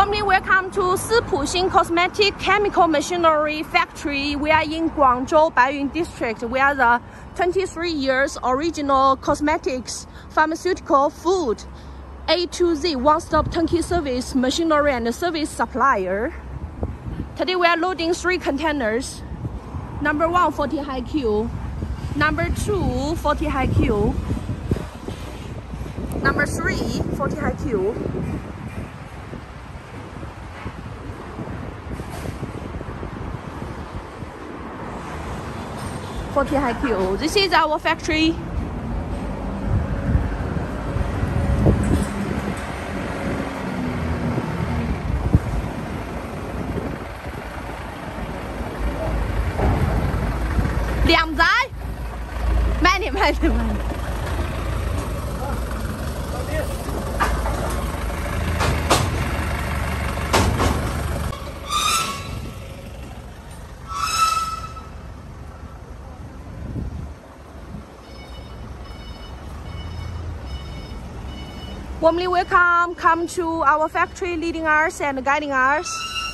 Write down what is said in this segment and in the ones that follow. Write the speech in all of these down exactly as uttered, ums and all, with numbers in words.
Warmly welcome to Toothpaste Cosmetic Chemical Machinery Factory. We are in Guangzhou, Baiyun District. We are the twenty-three years original cosmetics, pharmaceutical, food, A to Z one-stop turnkey service, machinery and service supplier. Today we are loading three containers. Number one, forty high Q. Number two, forty high Q. Number three, forty high Q. forty high Q. This is our factory. Liang zai. 慢点，慢点，慢点。Warmly welcome, come to our factory, leading us and guiding us.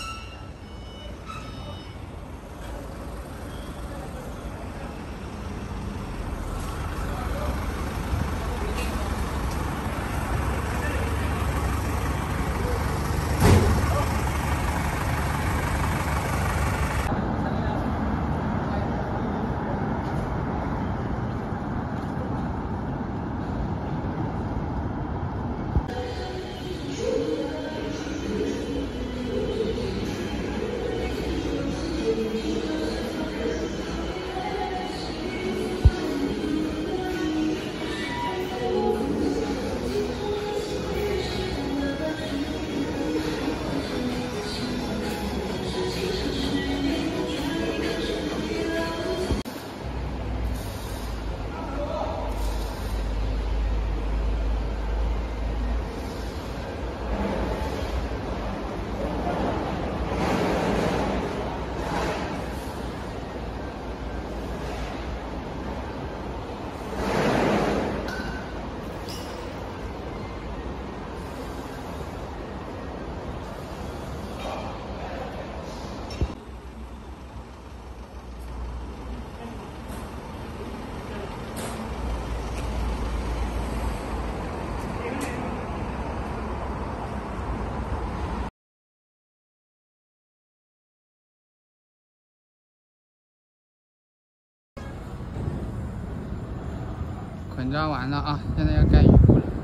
捆装完了啊，现在要盖雨布了。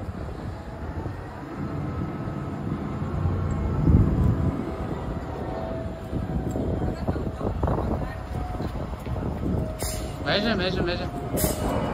没事没事没事。